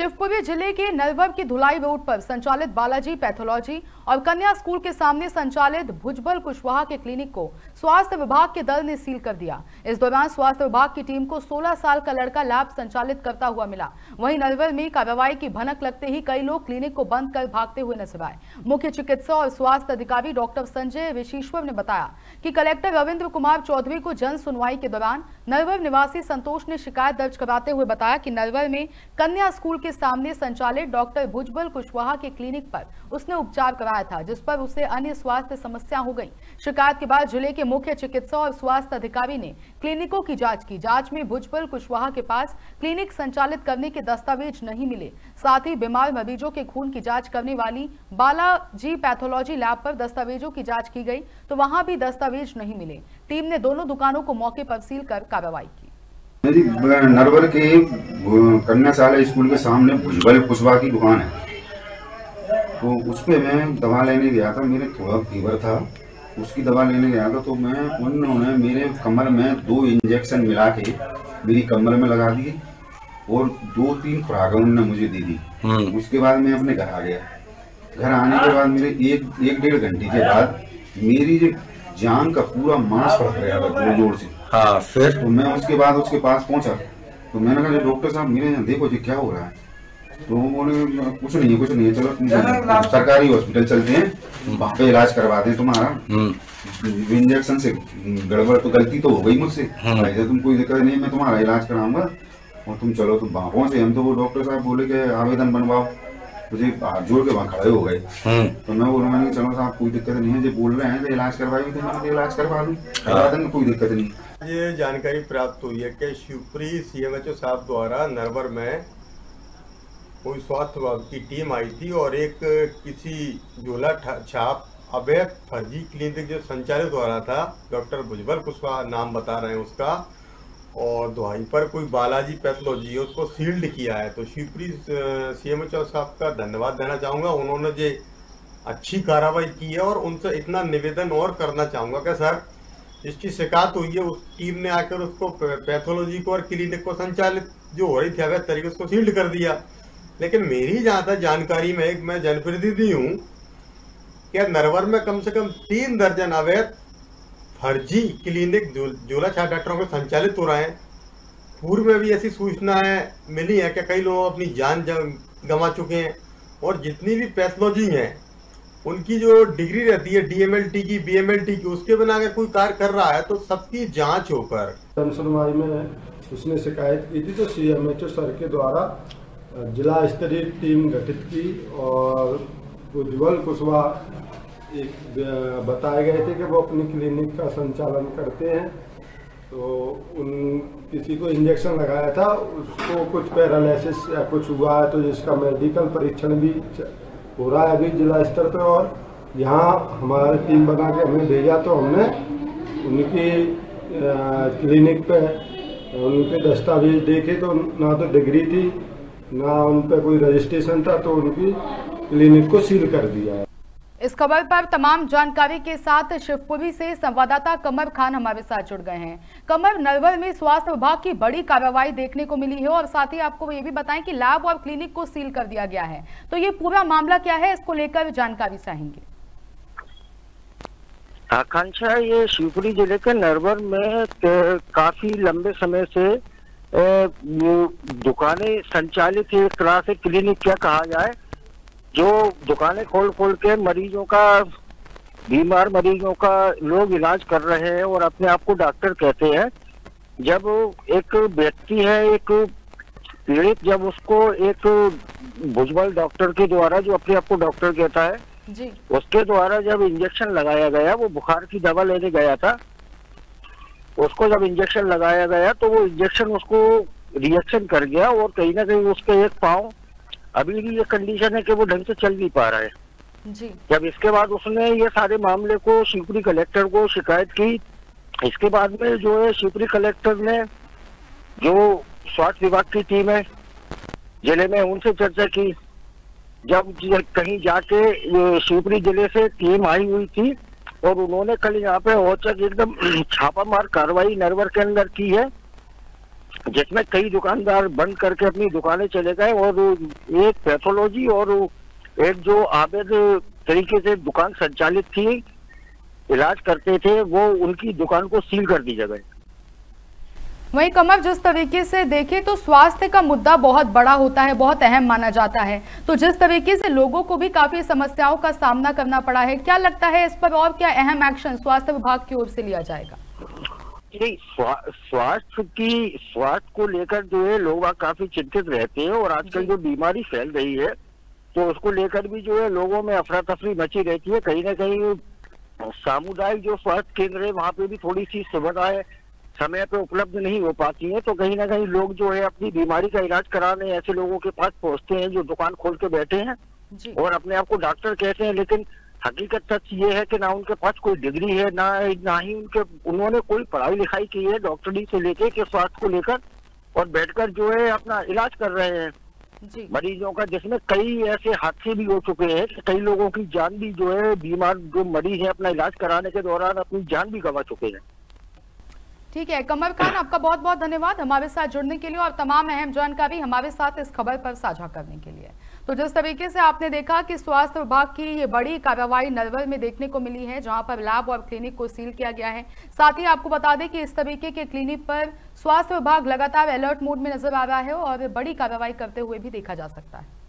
शिवपुरी जिले के नलवर की धुलाई रोड पर संचालित बालाजी पैथोलॉजी और कन्या स्कूल के सामने संचालित भुजबल कुशवाहा के क्लिनिक को स्वास्थ्य विभाग के दल ने सील कर दिया। इस दौरान स्वास्थ्य विभाग की टीम को 16 साल का लड़का लैब संचालित करता हुआ मिला। वहीं नलवर में कार्रवाई की भनक लगते ही कई लोग क्लिनिक को बंद कर भागते हुए नजर आए। मुख्य चिकित्सा और स्वास्थ्य अधिकारी डॉक्टर संजय विशेश्वर ने बताया कि कलेक्टर रविंद्र कुमार चौधरी को जन सुनवाई के दौरान नलवर निवासी संतोष ने शिकायत दर्ज कराते हुए बताया कि नलवर में कन्या स्कूल के सामने संचालित डॉक्टर भुजबल कुशवाहा के क्लिनिक पर उसने उपचार कराया था, जिस पर उसे अन्य स्वास्थ्य समस्या हो गई। शिकायत के बाद जिले के मुख्य चिकित्सा और स्वास्थ्य अधिकारी ने क्लिनिकों की जांच की। जांच में भुजबल कुशवाहा के पास क्लिनिक संचालित करने के दस्तावेज नहीं मिले। साथ ही बीमार मरीजों के खून की जांच करने वाली बालाजी पैथोलॉजी लैब पर दस्तावेजों की जांच की गई तो वहां भी दस्तावेज नहीं मिले। टीम ने दोनों दुकानों को मौके पर सील कर कार्रवाई की। नरवर के कन्या शाला स्कूल के सामने भुजबल कुशवाहा की दुकान है, तो उस पे मैं दवा लेने गया था। मेरे थोड़ा फीवर था, उसकी दवा लेने गया था, तो उन्होंने मेरे कमर में 2 इंजेक्शन मिला के मेरी कमर में लगा दिए और 2-3 खुराक उन्होंने मुझे दे दी। उसके बाद मैं अपने घर आ गया। घर आने के बाद मेरे 1-1.5 घंटे के बाद मेरी जो जान का पूरा मांस फड़क रहा था जोर जोर से। हाँ, फिर तो मैं उसके बाद उसके पास पहुंचा, तो मैंने कहा डॉक्टर साहब मेरे यहाँ देखो जी क्या हो रहा है। तो बोले कुछ नहीं है, चलो सरकारी हॉस्पिटल चलते हैं, वहाँ पे इलाज करवाते हैं तुम्हारा। इंजेक्शन से गड़बड़ तो गलती तो हो गई मुझसे, ऐसा तुम कोई दिक्कत नहीं, मैं तुम्हारा इलाज कराऊंगा और तुम चलो। तुम वहाँ पहुंचे हम, तो वो डॉक्टर साहब बोले कि आवेदन बनवाओ। मुझे हाथ जोड़ के वहाँ खड़े हो गए। तो मैं बोल रहा चलो साहब कोई दिक्कत नहीं है, जो बोल रहे हैं इलाज करवाइए तो मैं इलाज करवा लूँ, आवेदन में कोई दिक्कत नहीं। ये जानकारी प्राप्त हुई है कि शिवपुरी CMHO साहब द्वारा नरवर में कोई स्वास्थ्य विभाग की टीम आई थी और एक किसी झोला छाप अवैध फर्जी क्लिनिक जो संचालित हो रहा था, डॉक्टर भुजबल कुशवाहा नाम बता रहे हैं उसका, और वहीं पर कोई बालाजी पैथोलॉजी उसको सील्ड किया है। तो शिवपुरी CMHO साहब का धन्यवाद देना चाहूँगा, उन्होंने जो अच्छी कार्रवाई की है। और उनसे इतना निवेदन और करना चाहूँगा कि सर जिसकी शिकायत हुई है उस टीम ने आकर उसको पैथोलॉजी को और क्लिनिक को संचालित जो हो रही थी अवैध तरीके उसको सील्ड कर दिया। लेकिन मेरी जहाँ तक जानकारी में, एक मैं जनप्रतिनिधि हूँ, क्या नरवर में कम से कम 3 दर्जन अवैध फर्जी क्लिनिक झोला छाप डॉक्टरों को संचालित हो रहे हैं। पूर्व में भी ऐसी सूचनाएं मिली है कि कई लोग अपनी जान गंवा चुके हैं। और जितनी भी पैथोलॉजी हैं उनकी जो डिग्री रहती है DMLT की, BMLT की, उसके बिना अगर कोई कार्य कर रहा है तो सबकी जांच होकर। जनसुनवाई में उसने शिकायत की थी, तो CMHO सर के द्वारा जिला स्तरीय टीम गठित की और भुजबल कुशवाहा एक बताए गए थे कि वो अपनी क्लिनिक का संचालन करते हैं। तो किसी को इंजेक्शन लगाया था, उसको कुछ पैरालिसिस या कुछ हुआ है, तो जिसका मेडिकल परीक्षण भी हो रहा है अभी जिला स्तर पे। और यहाँ हमारी टीम बना के हमें भेजा, तो हमने उनकी क्लिनिक पे उनके दस्तावेज देखे, तो ना तो डिग्री थी ना उन पे कोई रजिस्ट्रेशन था, तो उनकी क्लिनिक को सील कर दिया है। इस खबर पर तमाम जानकारी के साथ शिवपुरी से संवाददाता कमर खान हमारे साथ जुड़ गए हैं। कमर, नलवर में स्वास्थ्य विभाग की बड़ी कार्रवाई देखने को मिली है और साथ ही आपको ये भी बताएं कि लैब और क्लिनिक को सील कर दिया गया है, तो ये पूरा मामला क्या है, इसको लेकर जानकारी चाहेंगे। आकांक्षा, ये शिवपुरी जिले के नरवर में काफी लंबे समय से दुकानें संचालित है, एक तरह से क्लिनिक क्या कहा जाए, जो दुकानें खोल के मरीजों का, बीमार मरीजों का लोग इलाज कर रहे हैं और अपने आप को डॉक्टर कहते हैं। जब एक व्यक्ति है, एक पीड़ित, जब उसको एक भुजबल डॉक्टर के द्वारा, जो अपने आप को डॉक्टर कहता है जी, उसके द्वारा जब इंजेक्शन लगाया गया, वो बुखार की दवा लेने गया था, उसको जब इंजेक्शन लगाया गया तो वो इंजेक्शन उसको रिएक्शन कर गया और कहीं ना कहीं उसके एक पाँव अभी भी ये कंडीशन है कि वो ढंग से चल नहीं पा रहा है जी। जब इसके बाद उसने ये सारे मामले को शिवपुरी कलेक्टर को शिकायत की, इसके बाद में जो है शिवपुरी कलेक्टर ने जो स्वास्थ्य विभाग की टीम है जिले में, उनसे चर्चा की। जब कहीं जाके शिवपुरी जिले से टीम आई हुई थी और उन्होंने कल यहाँ पे औचक एकदम छापामार कार्रवाई नरवर के अंदर की है जिसमें कई दुकानदार बंद करके अपनी दुकानें चले गए और एक पैथोलॉजी और एक जो अवैध तरीके से दुकान संचालित थी, इलाज करते थे, वो उनकी दुकान को सील कर दी गई। वहीं कमर, जिस तरीके से देखें तो स्वास्थ्य का मुद्दा बहुत बड़ा होता है, बहुत अहम माना जाता है, तो जिस तरीके से लोगों को भी काफी समस्याओं का सामना करना पड़ा है, क्या लगता है इस पर और क्या अहम एक्शन स्वास्थ्य विभाग की ओर से लिया जाएगा? स्वास्थ्य को लेकर जो है लोग काफी चिंतित रहते हैं और आजकल जो बीमारी फैल रही है तो उसको लेकर भी जो है लोगों में अफरा तफरी मची रहती है। कहीं ना कहीं सामुदायिक जो स्वास्थ्य केंद्र है वहाँ पे भी थोड़ी सी सुविधाएं समय पे उपलब्ध नहीं हो पाती है, तो कहीं ना कहीं लोग जो है अपनी बीमारी का इलाज कराने ऐसे लोगों के पास पहुंचते हैं जो दुकान खोल के बैठे हैं और अपने आप को डॉक्टर कहते हैं, लेकिन हकीकत सच ये है कि ना उनके पास कोई डिग्री है, ना ही उन्होंने कोई पढ़ाई लिखाई की है डॉक्टरी से लेके के स्वास्थ्य को लेकर, और बैठकर जो है अपना इलाज कर रहे हैं मरीजों का, जिसमें कई ऐसे हादसे भी हो चुके हैं कि कई लोगों की जान भी जो है बीमार जो मरीज है अपना इलाज कराने के दौरान अपनी जान भी गंवा चुके हैं। ठीक है कमर खान, आपका बहुत बहुत धन्यवाद हमारे साथ जुड़ने के लिए और तमाम अहम जानकारी हमारे साथ इस खबर पर साझा करने के लिए। तो जिस तरीके से आपने देखा कि स्वास्थ्य विभाग की ये बड़ी कार्रवाई नरवर में देखने को मिली है, जहां पर लैब और क्लिनिक को सील किया गया है। साथ ही आपको बता दें कि इस तरीके के क्लिनिक पर स्वास्थ्य विभाग लगातार अलर्ट मोड में नजर आ रहा है और बड़ी कार्रवाई करते हुए भी देखा जा सकता है।